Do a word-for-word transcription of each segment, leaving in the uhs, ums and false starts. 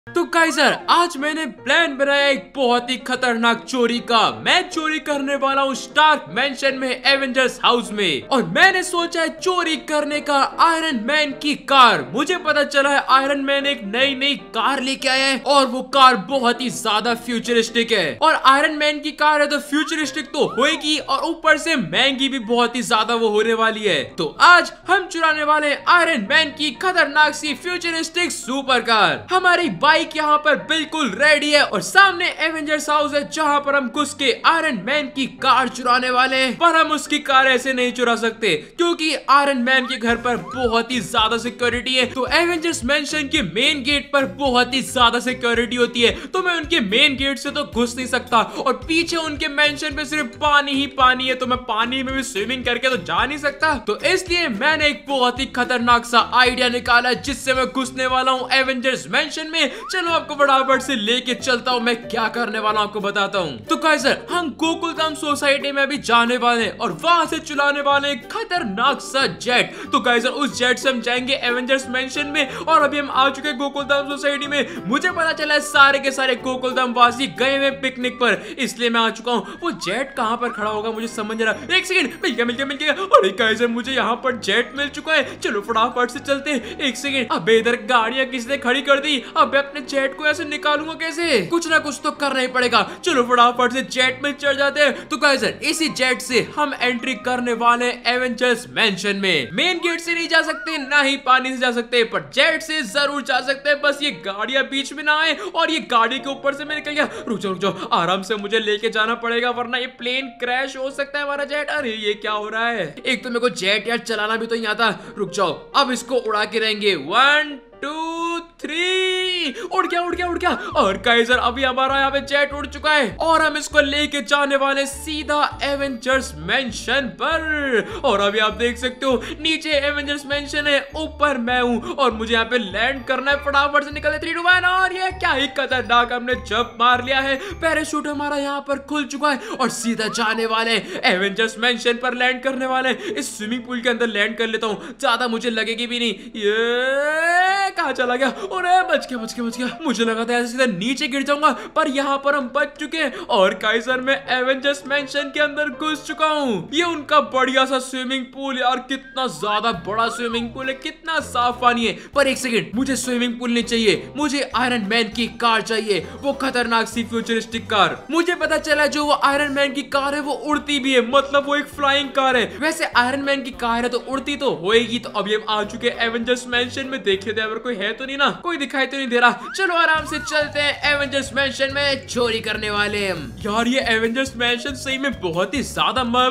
तो काइजर आज मैंने प्लान बनाया एक बहुत ही खतरनाक चोरी का। मैं चोरी करने वाला हूँ स्टार्क मैंशन में, एवेंजर्स हाउस में। और मैंने सोचा है चोरी करने का आयरन मैन की कार। मुझे पता चला है आयरन मैन एक नई नई कार लेके आया है और वो कार बहुत ही ज्यादा फ्यूचरिस्टिक है। और आयरन मैन की कार है तो फ्यूचरिस्टिक तो होएगी और ऊपर से महंगी भी बहुत ही ज्यादा वो होने वाली है। तो आज हम चुराने वाले आयरन मैन की खतरनाक सी फ्यूचरिस्टिक सुपर कार। हमारी बाइक यहाँ पर बिल्कुल रेडी है और सामने एवेंजर्स हाउस है जहाँ पर हम घुस के आयरन मैन की कार चुराने वाले हैं। पर हम उसकी कार ऐसे नहीं चुरा सकते क्योंकि आयरन मैन के घर पर बहुत ही ज्यादा सिक्योरिटी है। तो एवेंजर्स मैंशन के मेन गेट पर बहुत ही ज्यादा सिक्योरिटी होती है, तो मैं उनके मेन गेट से तो घुस नहीं सकता। और पीछे उनके मैंशन पे सिर्फ पानी ही पानी है, तो मैं पानी में भी स्विमिंग करके तो जा नहीं सकता। तो इसलिए मैंने एक बहुत ही खतरनाक सा आइडिया निकाला जिससे मैं घुसने वाला हूँ एवेंजर्स मैंशन में। चलो आपको फटाफट से लेके चलता हूँ, मैं क्या करने वाला हूँ आपको बताता हूँ। तो काइजर हम गोकुलधाम सोसाइटी में अभी जाने वाले हैं और वहां से चलाने वाले हैं खतरनाक सा जेट। तो काइजर उस जेट से हम जाएंगे एवेंजर्स मैंशन में। और अभी हम आ चुके हैं गोकुलधाम सोसाइटी में। मुझे पता चला है सारे के सारे गोकुलधाम वासी गए हुए पिकनिक पर, इसलिए मैं आ चुका हूँ। वो जेट कहाँ पर खड़ा होगा मुझे समझ नहीं रहा। एक सेकंड, मिल गया मिल गया मिल गया। अरे काइजर मुझे यहाँ पर जेट मिल चुका है, चलो फटाफट से चलते हैं। एक सेकंड, अबे इधर गाड़ियां किसी ने खड़ी कर दी। अब अपने जेट को ऐसे निकालूंगा कैसे? कुछ ना कुछ तो करना ही पड़ेगा। चलो फटाफट से जेट में चढ़ जाते हैं। तो गाइस इसी जेट से हम एंट्री करने वाले एवेंजर्स मैंशन में। मेन गेट से नहीं जा सकते, ना ही पानी से जा सकते, पर जेट से जरूर जा सकते हैं। बस ये गाड़ियां बीच में ना आए और ये गाड़ी के ऊपर से मैं निकल गया। रुक जाओ रुक जाओ, आराम से मुझे लेके जाना पड़ेगा वरना ये प्लेन क्रैश हो सकता है हमारा जेट। अरे ये क्या हो रहा है? एक तो मेरे को जेट यार चलाना भी तो नहीं आता। रुक जाओ, अब इसको उड़ा के रहेंगे। वन टू थ्री, उड़ गया उड़ गया उड़ गया। और काइजर अभी हमारा यहाँ पे जेट उड़ चुका है और हम इसको लेके जाने वाले सीधा एवेंजर्स मैंशन पर। और अभी आप देख सकते हो नीचे एवेंजर्स मैंशन है, ऊपर मैं हूँ और मुझे यहाँ पे लैंड करना है। फटाफट से निकले थ्री टू वन। और ये क्या ही खतरनाक हमने जंप मार लिया है। पैराशूट हमारा यहाँ पर खुल चुका है और सीधा जाने वाले एवेंजर्स मैंशन पर लैंड करने वाले। इस स्विमिंग पूल के अंदर लैंड कर लेता हूँ, ज्यादा मुझे लगेगी भी नहीं। ये कहाँ चला गया? और बच गया बच गया बच गया। मुझे लगा था ऐसे सीधा नीचे गिर जाऊंगा, पर यहाँ पर हम बच चुके हैं। और काइजर में एवेंजर्स मैंशन के अंदर घुस चुका हूँ। ये उनका बढ़िया सा स्विमिंग पूल है और कितना ज्यादा बड़ा स्विमिंग पूल है, कितना साफ पानी है। पर एक सेकंड, मुझे स्विमिंग पूल नहीं चाहिए, मुझे आयरन मैन की कार चाहिए, वो खतरनाक सी फ्यूचरिस्टिक कार। मुझे पता चला जो वो आयरन मैन की कार है वो उड़ती भी है, मतलब वो एक फ्लाइंग कार है। वैसे आयरन मैन की कार है तो उड़ती तो होएगी। तो अभी हम आ चुके एवेंजर्स मैंशन में। देख लेते हैं अगर कोई है तो नहीं ना, कोई दिखाई तो नहीं दे रहा। चलो आराम से चलते हैं एवेंजर्स मैंशन में चोरी करने वाले हम। यार ये एवेंजर्स मैंशन सही में बहुत ही ज्यादा म...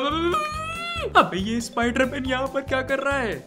अबे ये स्पाइडरमैन यहाँ पर क्या कर रहा है?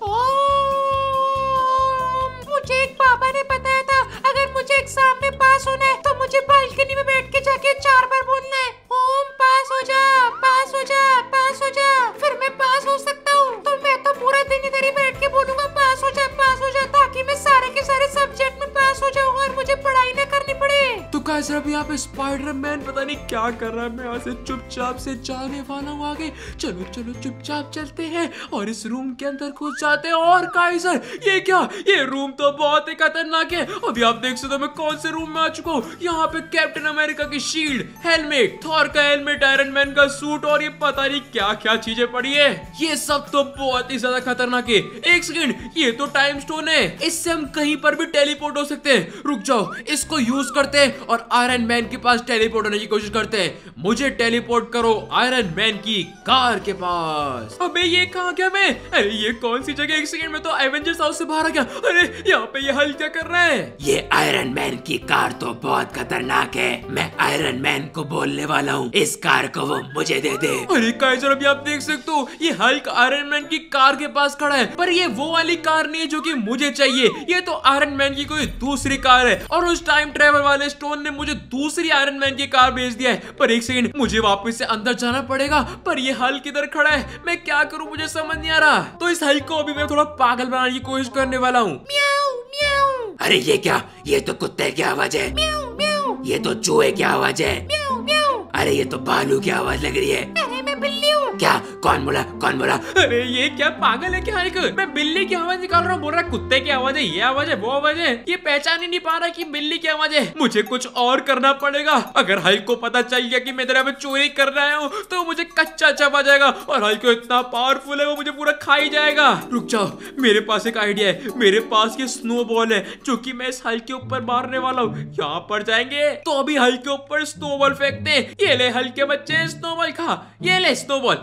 मुझे एक पापा ने बताया था अगर मुझे एग्जाम में पास होना है तो मुझे बालकनी में बैठ के जाके चार बार बोलना है, ओम पास हो जा पास हो जा पास हो जा, फिर मैं पास हो सकता हूँ। तो मैं तो पूरा दिन इधर ही बैठ के बोलूंगा पास हो जा पास हो जा, ताकि मैं सारे के सारे सब्जेक्ट में पास हो जाऊँ और मुझे पढ़ाई न करनी पड़े। तो गाइस अभी यहाँ पे स्पाइडरमैन पता नहीं क्या कर रहा है। मैं यहाँ से चुपचाप से जाने वाला हूँ आगे। चलो चलो चुपचाप चलते हैं और इस रूम के अंदर घुस जाते हैं। और गाइस ये क्या, ये रूम तो बहुत ही खतरनाक है। अभी आप देख सकते हो मैं कौन से रूम में आ चुका हूँ। यहाँ पे कैप्टन अमेरिका की शील्ड, हेलमेट, थॉर का हेलमेट, आयरन मैन का सूट और ये पता नहीं क्या क्या चीजें पड़ी है। ये सब तो बहुत ही ज्यादा खतरनाक है। एक सेकंड, ये तो टाइम स्टोन है, इससे हम कहीं पर भी टेलीपोर्ट हो सकते हैं। रुक जाओ, इसको यूज करते हैं और आयरन मैन के पास टेलीपोर्ट होने की कोशिश करते हैं। मुझे टेलीपोर्ट करो आयरन मैन की कार के पास। अबे ये कहाँ गया मैं? अरे ये कौन सी जगह? एक सेकंड में तो एवेंजर्स हाउस से बाहर आ गया। अरे यहाँ पे ये हल्क क्या कर रहा है? ये आयरन मैन की कार तो बहुत खतरनाक है, मैं आयरन मैन को बोलने वाला हूँ इस कार को वो मुझे दे दे। अरे काइजर अभी आप देख सकते हो ये हल्क आयरन मैन की कार के पास खड़ा है, पर ये वो वाली कार नहीं है जो कि मुझे चाहिए। ये तो आयरन मैन की कोई दूसरी कार है और उस टाइम ट्रेवल वाले स्टोन ने मुझे दूसरी आयरन मैन की कार भेज दिया है। पर एक सेकंड, मुझे वापस से अंदर जाना पड़ेगा, पर ये हल्क किधर खड़ा है? मैं क्या करूँ मुझे समझ नहीं आ रहा। तो इस हल्क को अभी मैं थोड़ा पागल बनाने की कोशिश करने वाला हूँ। अरे ये क्या, ये तो कुत्ते की आवाज है। म्याऊ म्याऊ, ये तो चूहे की आवाज है। म्याऊ म्याऊ, अरे ये तो भालू की आवाज लग रही है। अरे मैं बिल्ली हूँ। क्या कौन बोला कौन बोला? अरे ये क्या पागल है क्या हल्क? मैं बिल्ली की आवाज निकाल रहा हूँ, बोल रहा कुत्ते की आवाज है, ये आवाज है, वो आवाज है। ये पहचान ही नहीं पा रहा कि बिल्ली की आवाज है। मुझे कुछ और करना पड़ेगा। अगर हल्क को पता चल गया कि मैं तेरा में चोरी कर रहा हूँ तो मुझे कच्चा चबा जाएगा, और हल्क इतना पावरफुल है वो मुझे पूरा खा ही जाएगा। रुक जाओ, मेरे पास एक आइडिया है। मेरे पास ये स्नो बॉल है जो कि मैं इस हल्क के ऊपर मारने वाला हूँ। यहाँ पर जाएंगे तो अभी हल्क के ऊपर स्नो बॉल फेंकते हैं। ये ले हल्क के बच्चे, स्नो बॉल खा। ये ले स्नो बॉल।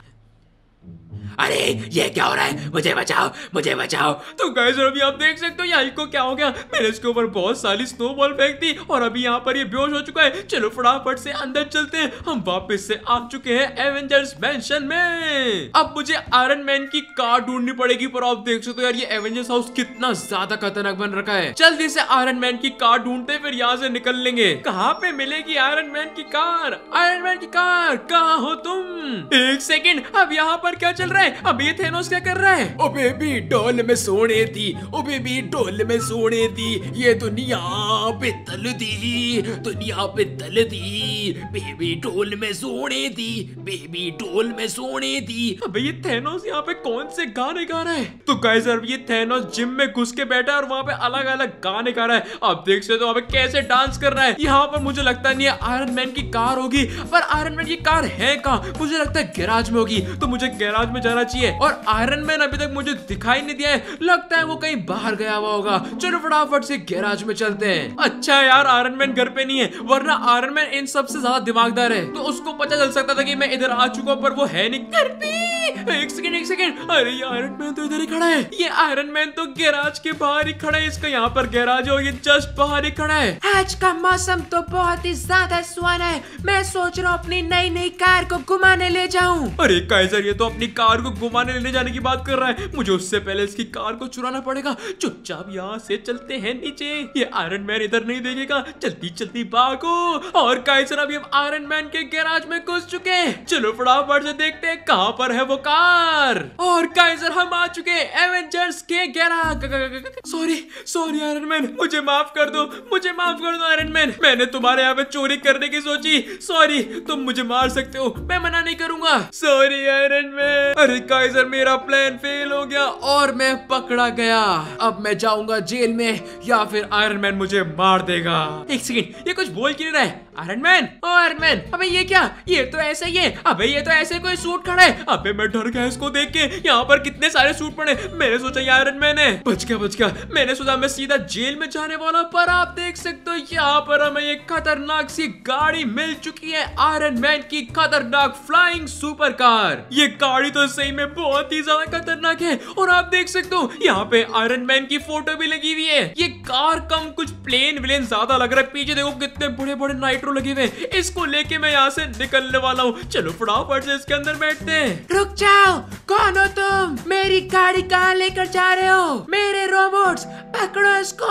अरे ये क्या हो रहा है? मुझे बचाओ, मुझे बचाओ। तो गाइस अभी आप देख सकते हो ये हल्क को क्या हो गया। मैंने इसके ऊपर बहुत सारी स्नो बॉल फेंक दी और अभी यहाँ पर ये बेहोश हो चुका है। चलो फटाफट से अंदर चलते हैं। हम वापस से आ चुके हैं एवेंजर्स मैंशन में। अब मुझे आयरन मैन की कार ढूंढनी पड़ेगी, पर आप देख सकते हो यार ये एवेंजर्स हाउस कितना ज्यादा खतरनाक बन रखा है। जल्दी से आयरन मैन की कार ढूंढते फिर यहाँ से निकल लेंगे। कहाँ पे मिलेगी आयरन मैन की कार? आयरन मैन की कार कहाँ हो तुम? एक सेकेंड, अब यहाँ पर क्या चल रहा है? अब ये थेनोस क्या कर रहा है? ओ बेबी डोल में सोने दी, ओ बेबी डोल में सोने दी, ये दुनिया पे तल दी, दुनिया पे तल दी, बेबी डोल में सोने दी, बेबी डोल में सोने दी। अबे ये थेनोस यहाँ पे कौन से गाने गा रहा है? तो गाइस अब ये थेनोस जिम में घुस के बैठा है और वहाँ पे अलग अलग गाने गा रहा है। आप देख सकते हो वहाँ पे कैसे डांस कर रहा है। यहाँ पर मुझे लगता नहीं है आयरन मैन की कार होगी, पर आयरन मैन की कार है कहाँ? मुझे लगता है गैराज में होगी, तो मुझे गैराज में जाना चाहिए। और आयरन मैन अभी तक मुझे दिखाई नहीं दिया है, लगता है वो कहीं बाहर गया हुआ होगा। चलो फटाफट से गैराज में चलते हैं। अच्छा यार आयरन मैन घर पे नहीं है, वरना आयरन मैन इन सबसे ज्यादा दिमागदार है, तो उसको पता चल सकता था कि मैं इधर आ चुका हूं, पर वो है नहीं घर पे। एक सेकंड एक सेकंड, अरे ये आयरन मैन तो इधर ही खड़ा है। ये आयरन मैन तो गैराज के बाहर ही खड़ा है। इसका यहाँ पर गैराज है और ये जस्ट बाहर ही खड़ा है। आज का मौसम तो बहुत ही ज्यादा सुहाना है। मैं सोच रहा हूँ अपनी नई नई कार को घुमाने ले जाऊं। अरे काइजर ये तो अपनी कार को घुमाने लेने जाने की बात कर रहा है। मुझे उससे पहले इसकी कार को चुराना पड़ेगा। चुपचाप यहाँ से चलते हैं नीचे। ये आयरन मैन इधर नहीं देखेगा, जल्दी जल्दी भागो। और काइजर अभी हम आयरन मैन के गैराज में घुस चुके हैं। चलो फटाफट से देखते हैं कहाँ पर है वो कार। और काइजर हम आ चुके हैं एवेंजर्स के garage. Sorry sorry iron man, मुझे माफ कर दो, मुझे माफ कर दो आयरन मैन। मैंने तुम्हारे यहाँ पे चोरी करने की सोची। सॉरी, तुम मुझे मार सकते हो, मैं मना नहीं करूंगा। Sorry iron man. अरे काइजर मेरा प्लान फेल हो गया और मैं पकड़ा गया। अब मैं जाऊंगा जेल में या फिर आयरन मैन मुझे मार देगा। एक सेकंड, ये कुछ बोल क्यों नहीं रहा है? आयरन मैन, ओ आयरन मैन, अबे ये क्या? ये तो ऐसे ही है। अबे ये तो ऐसे कोई सूट खड़ा है। अबे मैं डर गया इसको देख के। यहाँ पर कितने सारे सूट पड़े। मैंने सोचा ये आयरन मैन है। बच गया बच गया। मैंने सोचा मैं सीधा जेल में जाने वाला, पर आप देख सकते हो यहाँ पर हमें एक खतरनाक सी गाड़ी मिल चुकी है। आयरन मैन की खतरनाक फ्लाइंग सुपर कार। ये गाड़ी तो सही में बहुत ही ज्यादा खतरनाक है। और आप देख सकते हो यहाँ पे आयरन मैन की फोटो भी लगी हुई है। ये कार कम कुछ प्लेन विलेन ज्यादा लग रहा है। पीछे देखो कितने बड़े बड़े नाइट्रो लगे हुए। इसको लेके मैं यहाँ से निकलने वाला हूँ। चलो फटाफट से इसके अंदर बैठते हैं। रुक जाओ, कौन हो तुम? मेरी गाड़ी कहाँ लेकर जा रहे हो? मेरे रोबोट्स, पकड़ो इसको।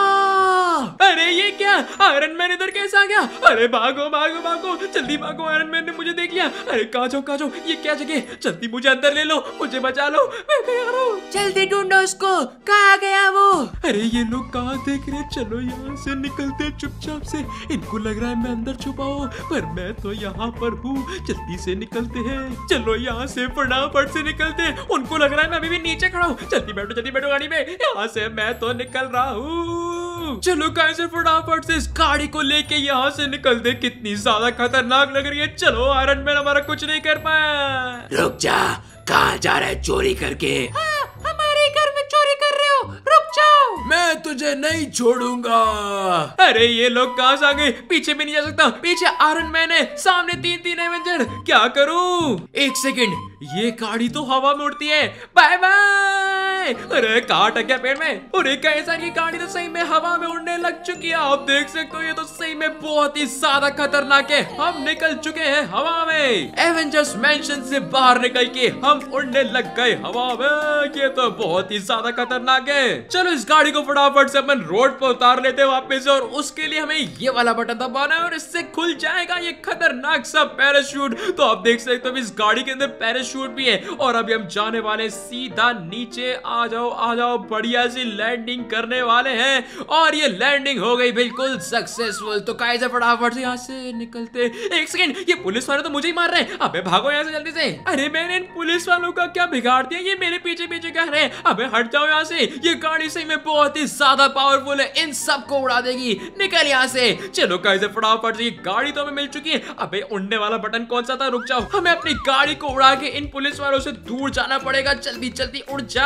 अरे ये क्या? आयरन मैन इधर कैसे आ गया? अरे भागो भागो भागो, जल्दी भागो। आयरन मैन ने मुझे देख लिया। अरे कहाँ जाओ कहाँ जाओ, ये क्या जगह? जल्दी मुझे अंदर ले लो, मुझे बचा लो, मैं कहीं आ रहा हूँ। जल्दी ढूंढो उसको, कहाँ गया वो? अरे ये लोग कहाँ देख रहे? चलो यहाँ से निकलते हैं चुपचाप से। इनको लग रहा है मैं अंदर छुपा हूँ, पर मैं तो यहाँ पर हूँ। जल्दी से निकलते हैं। चलो यहाँ से फटाफट से निकलते हैं। उनको लग रहा है मैं अभी भी नीचे खड़ा हूँ। जल्दी बैठो जल्दी बैठो गाड़ी में। यहाँ से मैं तो निकल रहा हूँ। चलो कैसे फटाफट से इस गाड़ी को लेके यहाँ से निकलते। कितनी ज्यादा खतरनाक लग रही है। चलो आयरन मैन हमारा कुछ नहीं कर पाया। रुक जा, कहाँ जा रहा है चोरी करके? हाँ, हमारे घर में चोरी कर रहे हो, रुक जाओ। मैं तुझे नहीं छोड़ूंगा। अरे ये लोग कहाँ से आ गए? पीछे भी नहीं जा सकता। पीछे आयरन मैन है, सामने तीन तीन एवेंजर। क्या करूं? एक सेकंड, ये गाड़ी तो हवा में उड़ती है। Bye bye. अरे कहाँ अटक गया पेड़ में? अरे कैसा, ये गाड़ी तो सही में हवा में उड़ने लग चुकी है। आप देख सकते हो ये तो सही में बहुत ही ज्यादा खतरनाक है। हम निकल चुके हैं हवा में। एवेंजर्स मैंशन से बाहर निकल के हम उड़ने लग गए हवा में। ये तो बहुत ही ज्यादा खतरनाक है। चलो इस गाड़ी को फटाफट से अपन रोड पर उतार लेते हैं वापस, और उसके लिए हमें ये वाला बटन दबाना है और इससे खुल जाएगा ये खतरनाक सा पैराशूट। तो आप देख सकते हो इस गाड़ी के अंदर पैराशूट भी है। और अभी हम जाने वाले सीधा नीचे आ जाओ आ जाओ, बढ़िया सी लैंडिंग करने वाले हैं और ये लैंडिंग हो गई बिल्कुल सक्सेसफुल। तो काइजर फटाफट से यहाँ से निकलते। एक सेकंड, ये पुलिस वाले तो मुझे ही मार रहे हैं। अबे भागो यहाँ से जल्दी से। अरे मैंने इन पुलिस वालों का क्या बिगाड़ दिया, ये मेरे पीछे पीछे क्या रहे हैं। अबे हट जाओ यहाँ से, ये गाड़ी सही में बहुत ही ज्यादा पावरफुल है, इन सबको उड़ा देगी। निकल यहाँ से। चलो काइजर फटाफट से, ये गाड़ी तो हमें मिल चुकी है। अबे उड़ने वाला बटन कौन सा था, रुक जाओ, हमें अपनी गाड़ी को उड़ा के इन पुलिस वालों से दूर जाना पड़ेगा। जल्दी जल्दी उड़ जा।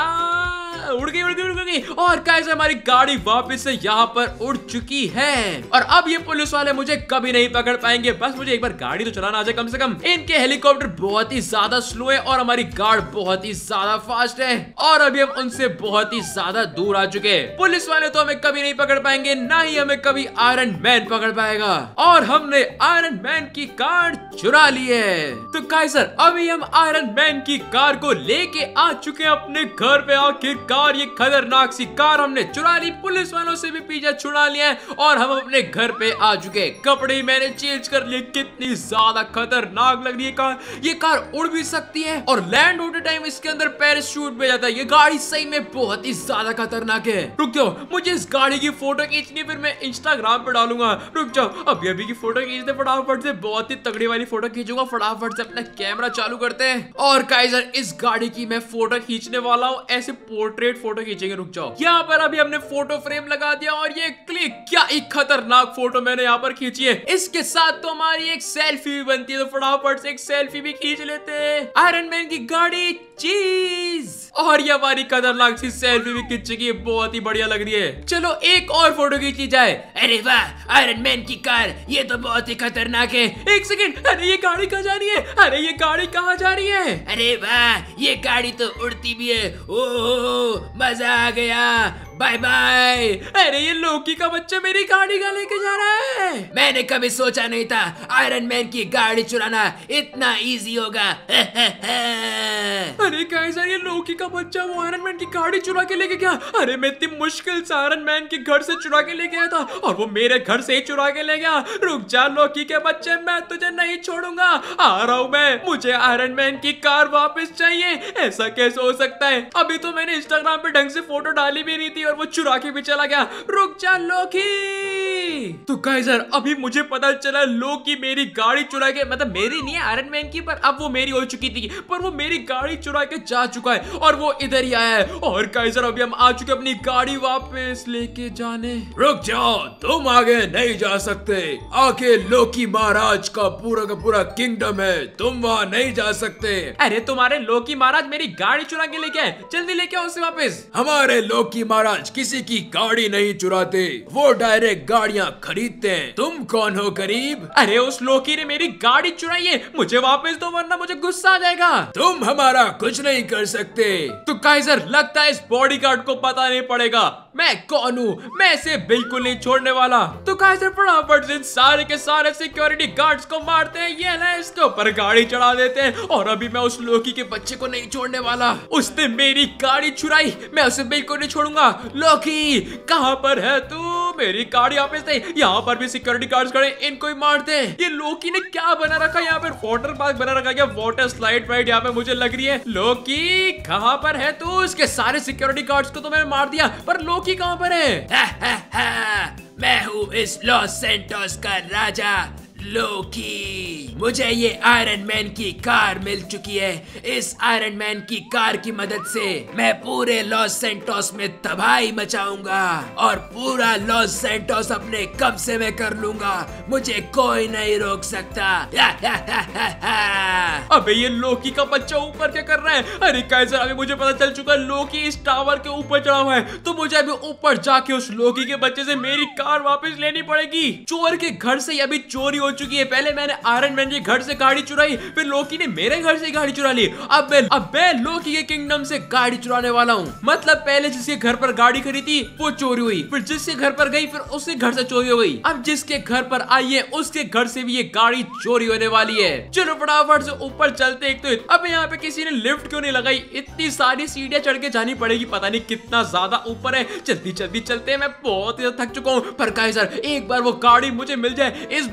उड़ गई उड़ गई उड़ गई। और काइजर हमारी गाड़ी वापस से यहाँ पर उड़ चुकी है और अब ये पुलिस वाले मुझे कभी नहीं पकड़ पाएंगे। बस मुझे एक बार गाड़ी तो चलाना आ जाए कम से कम। इनके हेलीकॉप्टर बहुत ही ज्यादा स्लो है और हमारी कार बहुत ही ज्यादा फास्ट है और अभी हम उनसे बहुत ही ज्यादा दूर आ चुके हैं। पुलिस वाले तो हमें कभी नहीं पकड़ पाएंगे, ना ही हमें कभी आयरन मैन पकड़ पाएगा। और हमने आयरन मैन की कार चुरा ली है। तो काइजर अभी हम आयरन मैन की कार को लेके आ चुके हैं अपने घर पे। आखिरकार ये खतरनाक सी कार हमने चुरा ली, पुलिस वालों से भी पीछा छुड़ा लिया है और हम अपने घर पे आ चुके हैं। कपड़े मैंने चेंज कर लिए। कितनी ज्यादा खतरनाक लग रही है कार। ये कार उड़ भी सकती है और लैंड होते टाइम इसके अंदर पैराशूट भी जाता है। ये गाड़ी सही में बहुत ही ज्यादा खतरनाक है। रुक जाओ, मुझे इस गाड़ी की फोटो खींचनी, फिर मैं इंस्टाग्राम पे डालूंगा। रुक जाओ, अभी अभी की फोटो खींचते फटाफट से, बहुत ही तगड़ी वाली फोटो खींचूंगा। फटाफट से अपना कैमरा चालू करते हैं और काइजर इस गाड़ी की मैं फोटो खींचने वाला हूँ। ऐसे पोर्ट्रेट फोटो खींचेंगे। रुक जाओ, यहाँ पर अभी हमने फोटो फ्रेम लगा दिया और ये क्लिक। क्या एक खतरनाक फोटो मैंने यहाँ पर खींची है। इसके साथ तो हमारी एक सेल्फी भी बनती है, तो फटाफट से एक सेल्फी भी खींच लेते हैं। आयरन मैन की गाड़ी चीज और ये हमारी खतरनाक सी सेल्फी भी खींच चुकी है, बहुत ही बढ़िया लग रही है। चलो एक और फोटो खींची जाए। अरे वाह, आयरन मैन की कार, ये तो बहुत ही खतरनाक है। एक सेकंड, अरे ये गाड़ी कहाँ जा रही है। अरे ये गाड़ी कहाँ जा रही है। अरे वाह, ये गाड़ी तो उड़ती भी है। ओह मजा आ गया, बाय बाय। अरे ये लोकी का बच्चा मेरी गाड़ी का लेके जा रहा है। मैंने कभी सोचा नहीं था आयरन मैन की गाड़ी चुराना इतना इजी होगा। अरे काइजर, ये लोकी का बच्चा वो आयरन मैन की गाड़ी चुरा के लेके गया। अरे मैं इतनी मुश्किल से आयरन मैन के घर से चुरा के लेके आया था और वो मेरे घर से ही चुरा के ले गया। रुक जा लोकी के बच्चे, मैं तुझे नहीं छोड़ूंगा। आ रहा हूँ मैं, मुझे आयरन मैन की कार वापस चाहिए। ऐसा कैसे हो सकता है, अभी तो मैंने इंस्टाग्राम पे ढंग से फोटो डाली भी नहीं थी और वो चुरा के भी चला गया। रुक जा लोकी। तो काइजर अभी मुझे पता चला लोकी मेरी गाड़ी चुरा के, मतलब मेरी नहीं है आयरन मैन की, पर अब वो मेरी हो चुकी थी, पर वो मेरी गाड़ी चुरा के जा चुका है और वो इधर ही आया है। और काइजर अभी हम आ चुके अपनी गाड़ी वापस लेके जाने। रुक जाओ, तुम आगे नहीं जा सकते। आगे लोकी महाराज का पूरा का पूरा किंगडम है, तुम वहाँ नहीं जा सकते। अरे तुम्हारे लोकी महाराज मेरी गाड़ी चुरा के लेके आए, जल्दी लेके आओ उसे वापस। हमारे लोकी महाराज किसी की गाड़ी नहीं चुराते, वो डायरेक्ट गाड़ियाँ खरीदते हैं। तुम कौन हो गरीब? अरे उस लोकी ने मेरी गाड़ी चुराई है, मुझे वापस दो वरना मुझे गुस्सा आ जाएगा। तुम हमारा कुछ नहीं कर सकते। तो काइजर लगता है इस बॉडीगार्ड को पता नहीं पड़ेगा मैं कौन हूँ, मैं इसे बिल्कुल नहीं छोड़ने वाला। तो काइजर फटाफट से सारे के सारे सिक्योरिटी गार्ड्स को मारते हैं, ये ना इसके ऊपर गाड़ी चढ़ा देते हैं और अभी मैं उस लोकी के बच्चे को नहीं छोड़ने वाला। उसने मेरी गाड़ी चुराई, मैं उसे बिल्कुल नहीं छोड़ूंगा। लोकी कहाँ पर है तू, मेरी गाड़ी वापस दे। यहाँ पर भी सिक्योरिटी गार्ड्स खड़े, इनको ही मारते हैं। ये लोकी ने क्या बना रखा है यहाँ पर, वाटर पार्क बना रखा है, वाटर स्लाइड राइड यहाँ पे मुझे लग रही है। लोकी कहाँ पर है तू, इसके सारे सिक्योरिटी गार्ड्स को तो मैंने मार दिया, पर लोकी कहाँ पर है। हा, हा, हा, मैं हूँ इस लॉस सैंटोस का राजा लोकी। मुझे ये आयरन मैन की कार मिल चुकी है। इस आयरन मैन की कार की मदद से मैं पूरे लॉस सैंटोस में तबाही मचाऊंगा और पूरा लॉस सैंटोस अपने कब्जे में कर लूंगा। मुझे कोई नहीं रोक सकता। अबे ये लोकी का बच्चा ऊपर क्या कर रहा है। अरे काइजर अभी मुझे पता चल चुका है लोकी इस टावर के ऊपर चढ़ा हुआ है, तो मुझे अभी ऊपर जाके उस लोकी के बच्चे से मेरी कार वापस लेनी पड़ेगी। चोर के घर से अभी चोरी हो चुकी है। पहले मैंने आयरन मैन के घर से गाड़ी चुराई, फिर लोकी ने मेरे घर से गाड़ी चुरा ली। अब मैं अब मैं लोकी के किंगडम से गाड़ी चुराने वाला हूँ। मतलब पहले जिसके घर पर गाड़ी खरीदी वो चोरी हुई, फिर जिसके घर पर गई फिर उसके घर से चोरी हो गई, अब जिसके घर पर आई है उसके घर से भी ये गाड़ी चोरी होने वाली है। चलो फटाफट से ऊपर चलते। एक तो अब यहाँ पे किसी ने लिफ्ट क्यों नहीं लगाई, इतनी सारी सीढ़ियां चढ़ के जानी पड़ेगी, पता नहीं कितना ज्यादा ऊपर है। जल्दी जल्दी चलते हैं, मैं बहुत ही थक चुका हूँ। पर काइजर एक बार वो गाड़ी मुझे मिल जाए, इस बार मैं उसको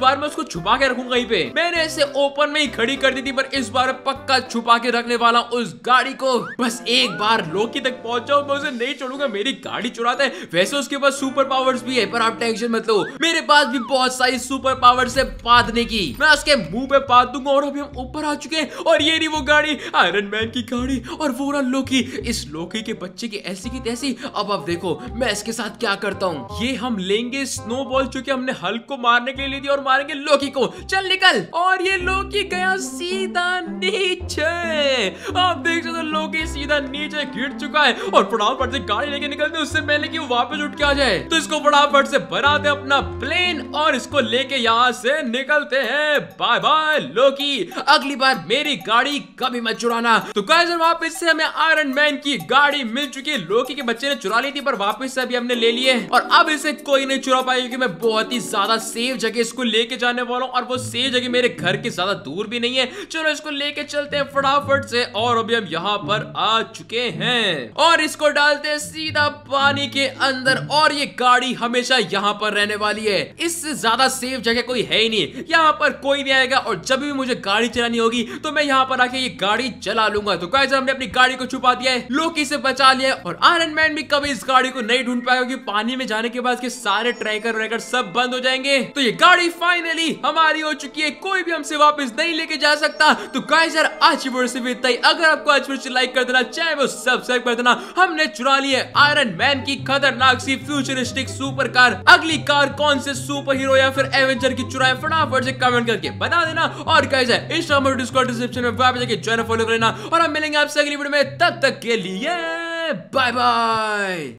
छुपा के रखूंगा कहीं पे। मैंने इसे ओपन में ही खड़ी कर दी थी, पर इस बार पक्का छुपा के रखने वाला उस गाड़ी को। बस एक बार लोकी तक पहुंच जाऊं, मैं उसे नहीं छोड़ूंगा। मेरी गाड़ी चुराता है। वैसे उसके पास सुपर पावर्स भी है, पर आप टेंशन मत लो, मेरे पास भी बहुत सारी सुपर पावर्स है बांधने की। मैं उसके मुंह पे बांध दूंगा। और अभी हम ऊपर आ चुके हैं और ये रही वो गाड़ी, आयरन मैन की गाड़ी। और वो रहा लोकी, इस लोकी के बच्चे की ऐसी की तैसी। अब अब देखो मैं इसके साथ क्या करता हूँ। ये हम लेंगे स्नोबॉल जो कि हमने हल्क को मारने के लिए ली थी, और मारेंगे लोकी को। चल निकल। और ये लोकी गया सीधा नीचे। आप देख सकते हो लोकी सीधा नीचे गिर चुका है। और फटाफट से गाड़ी लेके निकलते हैं, उससे पहले कि वो वापस उठ के आ जाए। तो इसको फटाफट से बनाते अपना प्लेन और इसको लेके यहाँ से निकलते हैं। बाय बाय लोकी, अगली बार मेरी गाड़ी कभी मत चुराना। तो गाइस वापस से हमें आयरन मैन की गाड़ी मिल चुकी है। लोकी के बच्चे ने चुरा ली थी, पर वापस से अभी हमने ले ली है। और अब इसे कोई नहीं चुरा पाएगा, क्योंकि मैं बहुत ही ज्यादा सेफ जगह इसको लेके जाने वाला हूँ। और वो सेफ जगह मेरे घर के ज्यादा दूर भी नहीं है। चलो इसको लेके चलते हैं फटाफट से। और अभी हम यहाँ पर आ चुके हैं और इसको डालते हैं सीधा पानी के अंदर। और ये गाड़ी हमेशा यहाँ पर रहने वाली है। इससे ज्यादा सेफ जगह कोई है ही नहीं। यहाँ पर कोई नहीं आएगा। और जब भी मुझे गाड़ी चलानी होगी तो मैं यहाँ पर आके ये गाड़ी चला लूंगा। तो गाइस हमने अपनी गाड़ी को छुपा दिया है, लोकी से बचा लिया है। और आयरन मैन भी कभी इस गाड़ी को नहीं ढूंढ पाएगा, क्योंकि पानी में जाने के बाद के सारे ट्रैकर व्रैकर सब बंद हो जाएंगे। तो ये गाड़ी फाइनली हमारी हो चुकी है, कोई भी हमसे वापस नहीं लेके जा सकता। तो गाइस यार आज की वीडियो से भी इतना ही। अगर आपको आज वीडियो लाइक कर देना, चाहे वो सब्सक्राइब कर देना। हमने चुरा ली है आयरन मैन की खतरनाक सी फ्यूचरिस्टिक सुपर कार। अगली कार कौन से सुपर हीरो या फिर एवेंजर की चुराए, फटाफट से कमेंट करके बता देना। और गाइस इंस्टाग्राम और डिस्कॉर्ड डिस्क्रिप्शन में वहां पे जाके ज्वाइन फॉलो कर लेना। और हम मिलेंगे आपसे अगली वीडियो में, तब तक के लिए बाय बाय।